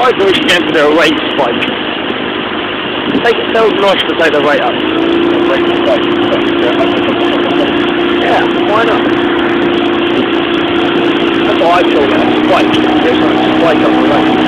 I think we should get into their rate spike. Tell Nosh to take the rate up. Yeah, why not? That's what I feel now. Spike. There's a spike on the rate.